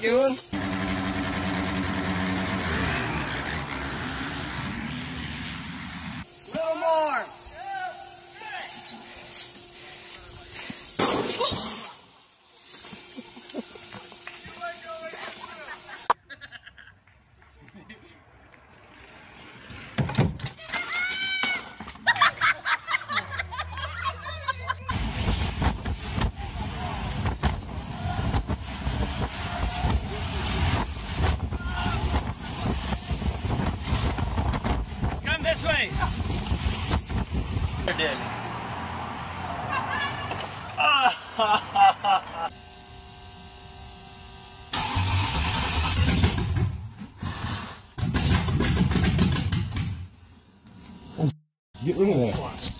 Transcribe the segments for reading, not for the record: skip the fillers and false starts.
you doing? A little more. This way. You're dead. Oh, get rid of that.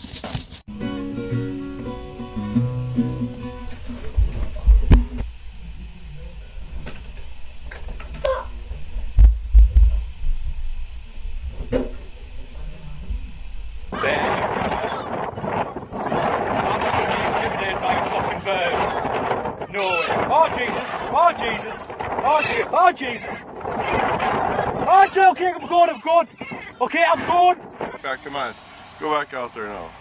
No way. Oh Jesus! Oh Jesus! Oh Jesus! Oh Jesus! Oh, okay, I'm going. Okay, I'm going. Back, come on. Go back out there now.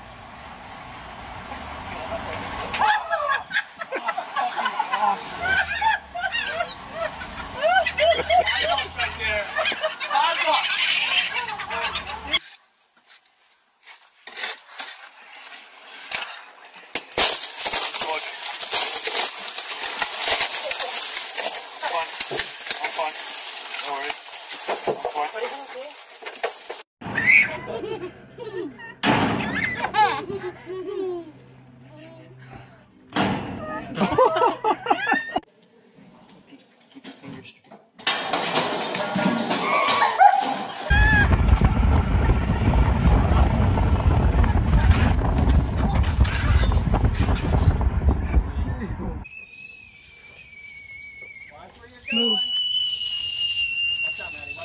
Move. Watch out, Maddie.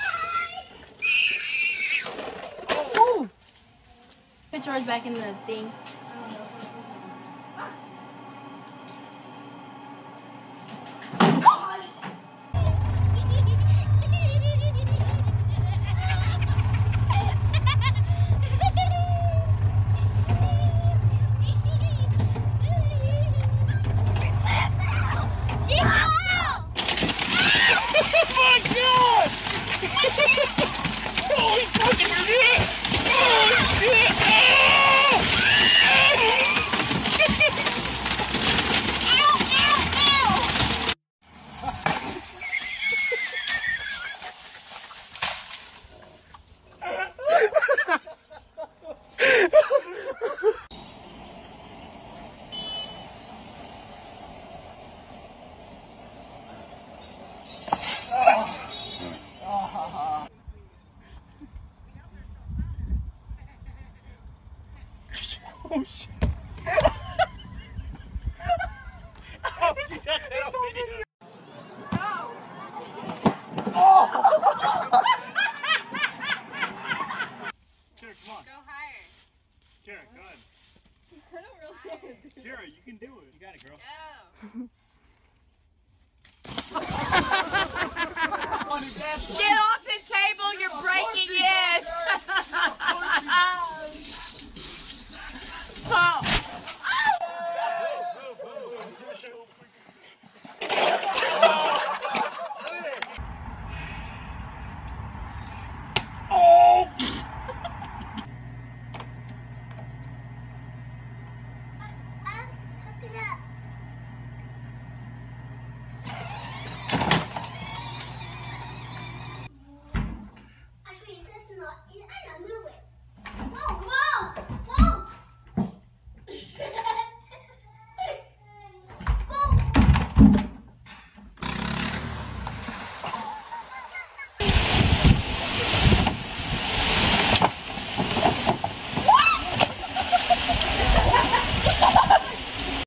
Oh! Put yours back in the thing. Holy fucking shit! Oh shit! Oh shit. Kara, come on. Go higher. Kara, go ahead. I don't really know. Kara, you can do it. You got it, girl. Go. Get